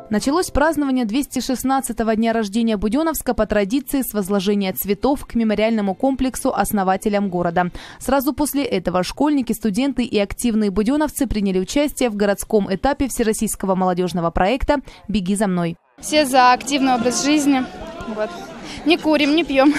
Началось празднование 216-го дня рождения Буденновска по традиции с возложения цветов к мемориальному комплексу основателям города. Сразу после этого школьники, студенты и активные буденновцы приняли участие в городском этапе всероссийского молодежного проекта «Беги за мной». Все за активный образ жизни. Вот. Не курим, не пьем.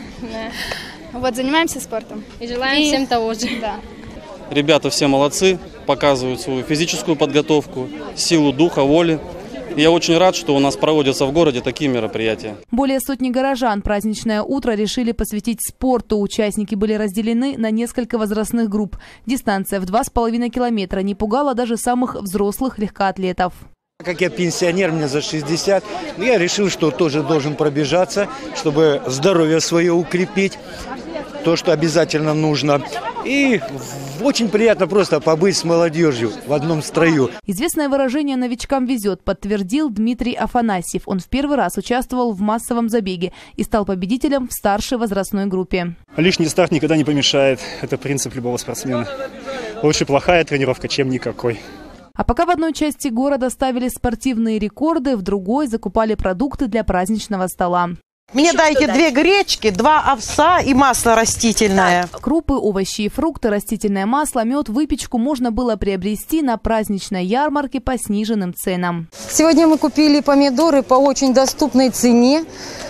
Вот, занимаемся спортом. И желаем всем того же. Да. Ребята все молодцы, показывают свою физическую подготовку, силу духа, воли. Я очень рад, что у нас проводятся в городе такие мероприятия. Более сотни горожан праздничное утро решили посвятить спорту. Участники были разделены на несколько возрастных групп. Дистанция в 2,5 километра не пугала даже самых взрослых легкоатлетов. Как я пенсионер, мне за 60, я решил, что тоже должен пробежаться, чтобы здоровье свое укрепить, то, что обязательно нужно. И очень приятно просто побыть с молодежью в одном строю. Известное выражение «новичкам везет» подтвердил Дмитрий Афанасьев. Он в первый раз участвовал в массовом забеге и стал победителем в старшей возрастной группе. Лишний старт никогда не помешает. Это принцип любого спортсмена. Лучше плохая тренировка, чем никакой. А пока в одной части города ставили спортивные рекорды, в другой закупали продукты для праздничного стола. Мне дайте 2 гречки, 2 овса и масло растительное. Крупы, овощи и фрукты, растительное масло, мед, выпечку можно было приобрести на праздничной ярмарке по сниженным ценам. Сегодня мы купили помидоры по очень доступной цене.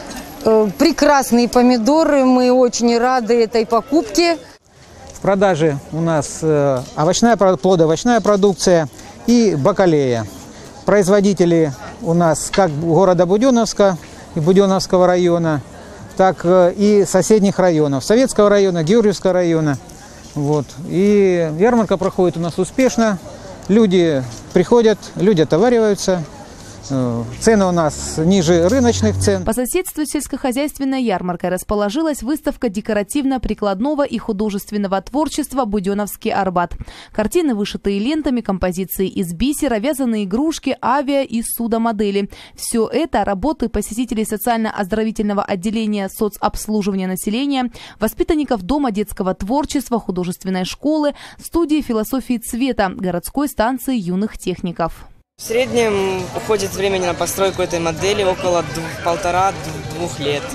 Прекрасные помидоры, мы очень рады этой покупке. В продаже у нас плодоовощная продукция и бакалея. Производители у нас как города Буденновска и Буденновского района, так и соседних районов, Советского района, Георгиевского района. Вот. И ярмарка проходит у нас успешно. Люди приходят, люди отовариваются. Цены у нас ниже рыночных цен. По соседству с сельскохозяйственной ярмаркой расположилась выставка декоративно-прикладного и художественного творчества «Буденновский Арбат». Картины, вышитые лентами, композиции из бисера, вязаные игрушки, авиа- и судомодели. Все это работы посетителей социально-оздоровительного отделения соцобслуживания населения, воспитанников Дома детского творчества, художественной школы, студии философии цвета, городской станции юных техников. В среднем уходит времени на постройку этой модели около 1,5–2 лет.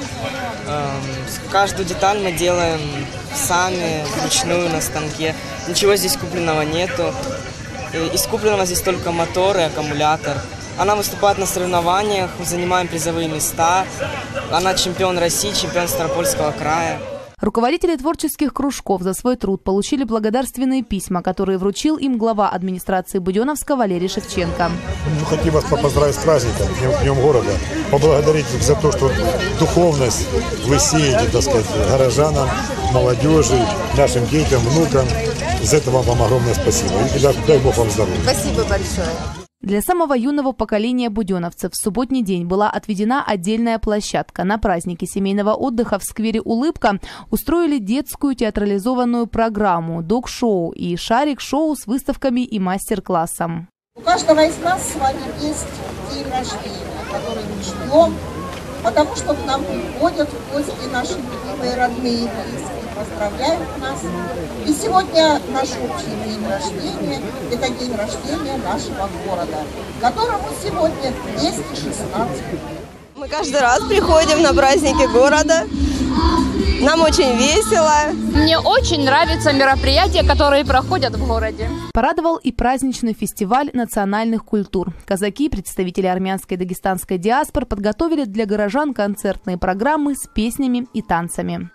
Каждую деталь мы делаем сами, вручную на станке. Ничего здесь купленного нету. Из купленного здесь только мотор и аккумулятор. Она выступает на соревнованиях, занимаем призовые места. Она чемпион России, чемпион Ставропольского края. Руководители творческих кружков за свой труд получили благодарственные письма, которые вручил им глава администрации Буденновска Валерий Шевченко. Хотим вас поздравить с праздником, Днем города, поблагодарить за то, что духовность вы сеете, так сказать, горожанам, молодежи, нашим детям, внукам. За это вам огромное спасибо. И дай Бог вам здоровья. Спасибо большое. Для самого юного поколения буденновцев в субботний день была отведена отдельная площадка. На празднике семейного отдыха в сквере «Улыбка» устроили детскую театрализованную программу, док-шоу и шарик-шоу с выставками и мастер-классом. У каждого из нас с вами есть день рождения, который мы ждем, потому что к нам приходят в гости наши любимые, родные и близкие, поздравляют нас. И сегодня наш общий день рождения – это день рождения нашего города, которому сегодня 216 лет. Мы каждый раз приходим на праздники города. Нам очень весело. Мне очень нравятся мероприятия, которые проходят в городе. Порадовал и праздничный фестиваль национальных культур. Казаки, представители армянской и дагестанской диаспор, подготовили для горожан концертные программы с песнями и танцами.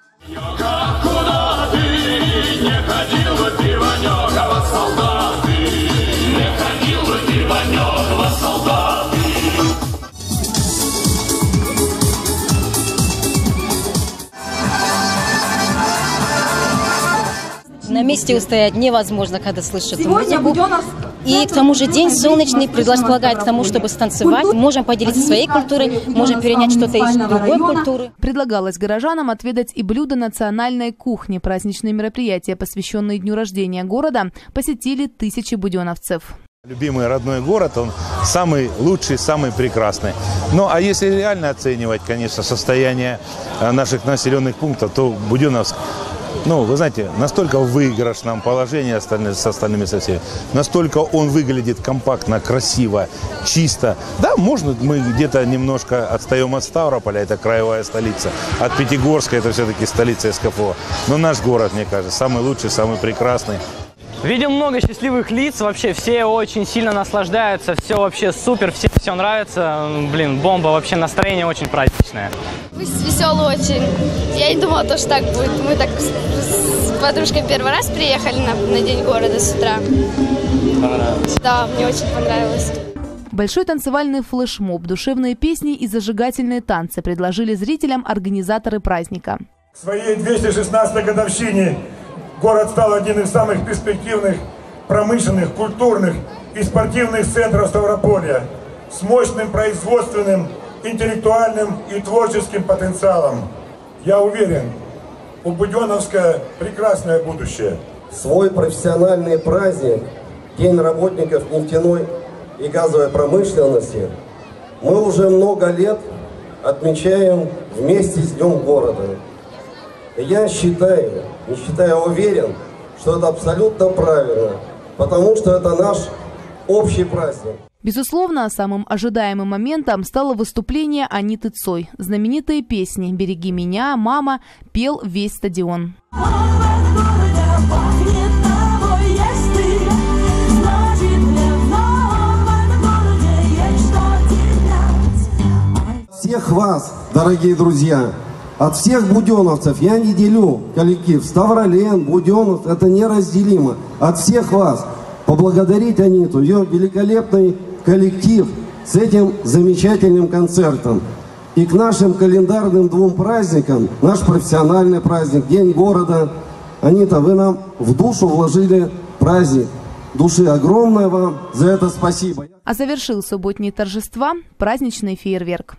Куда ты не ходил бы ты, Ванёк, солдаты? Не ходил бы ты, Ванёк, солдаты? На месте устоять невозможно, когда слышат музыку. И к тому же день солнечный предполагает к тому, чтобы станцевать. Можем поделиться своей культурой, можем перенять что-то из другой культуры. Предлагалось горожанам отведать и блюда национальной кухни. Праздничные мероприятия, посвященные дню рождения города, посетили тысячи буденновцев. Любимый родной город, он самый лучший, самый прекрасный. Ну, а если реально оценивать, конечно, состояние наших населенных пунктов, то Буденновск ну, вы знаете, настолько в выигрышном положении с остальными соседями, настолько он выглядит компактно, красиво, чисто. Да, может, мы где-то немножко отстаем от Ставрополя, это краевая столица, от Пятигорска, это все-таки столица СКФО. Но наш город, мне кажется, самый лучший, самый прекрасный. Видим много счастливых лиц, вообще все очень сильно наслаждаются, все вообще супер, всем все нравится, блин, бомба, вообще настроение очень праздничное. Веселый очень. Я не думала, что так будет. Мы так с подружкой первый раз приехали на День города с утра. Понравилось? Да, мне очень понравилось. Большой танцевальный флешмоб, душевные песни и зажигательные танцы предложили зрителям организаторы праздника. К своей 216-й годовщине город стал одним из самых перспективных промышленных, культурных и спортивных центров Ставрополья с мощным производственным, интеллектуальным и творческим потенциалом. Я уверен, у Буденновска прекрасное будущее. Свой профессиональный праздник, День работников нефтяной и газовой промышленности, мы уже много лет отмечаем вместе с Днем города. Я считаю, уверен, что это абсолютно правильно, потому что это наш общий праздник. Безусловно, самым ожидаемым моментом стало выступление Аниты Цой. Знаменитые песни «Береги меня», «Мама» пел весь стадион. Всех вас, дорогие друзья, от всех буденовцев я не делю коллектив. Ставролен, Буденов, это неразделимо. От всех вас поблагодарить Аниту, ее великолепный коллектив с этим замечательным концертом. И к нашим календарным двум праздникам, наш профессиональный праздник, День города. Анита, вы нам в душу вложили праздник души. Огромное вам за это спасибо. А завершил субботние торжества праздничный фейерверк.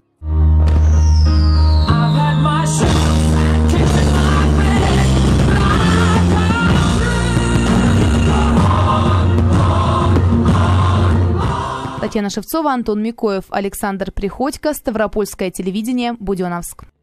Татьяна Шевцова, Антон Микоев, Александр Приходько, Ставропольское телевидение, Буденновск.